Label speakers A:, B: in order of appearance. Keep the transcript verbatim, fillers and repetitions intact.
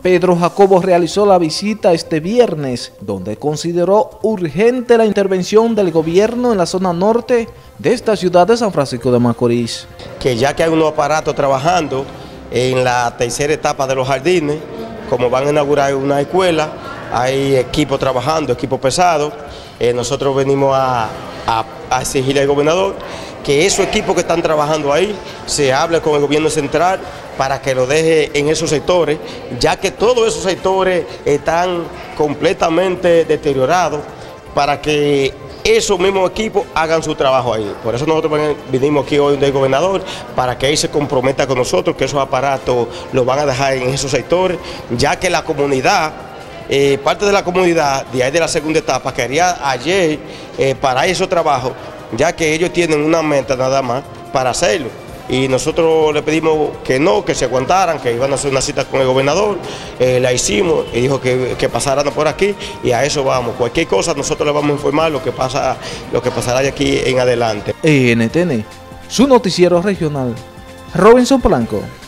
A: Pedro Jacobo realizó la visita este viernes, donde consideró urgente la intervención del gobierno en la zona norte de esta ciudad de San Francisco de Macorís.
B: Que ya que hay unos aparatos trabajando en la tercera etapa de los jardines, como van a inaugurar una escuela, hay equipos trabajando, equipos pesados, eh, nosotros venimos a, a, a exigirle al gobernador que esos equipos que están trabajando ahí se hable con el gobierno central para que lo deje en esos sectores, ya que todos esos sectores están completamente deteriorados, para que esos mismos equipos hagan su trabajo ahí. Por eso nosotros vinimos aquí hoy del gobernador, para que él se comprometa con nosotros, que esos aparatos los van a dejar en esos sectores, ya que la comunidad, eh, parte de la comunidad de ahí de la segunda etapa, quería ayer eh, parar esos trabajos, ya que ellos tienen una meta nada más para hacerlo. Y nosotros le pedimos que no, que se aguantaran, que iban a hacer una cita con el gobernador, eh, la hicimos y dijo que, que pasaran por aquí y a eso vamos. Cualquier cosa nosotros le vamos a informar lo que pasa, lo que pasará de aquí en adelante.
A: E N T N, su noticiero regional, Robinson Polanco.